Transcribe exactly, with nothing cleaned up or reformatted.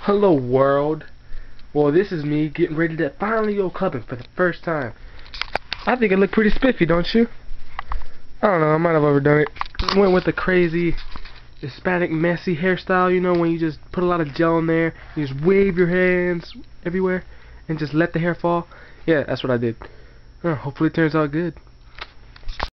Hello world. Well, this is me getting ready to finally go clubbing for the first time. I think it looked pretty spiffy, don't you? I don't know, I might have overdone it. Went with the crazy Hispanic messy hairstyle, you know, when you just put a lot of gel in there, you just wave your hands everywhere and just let the hair fall. Yeah, that's what I did. Uh, hopefully it turns out good.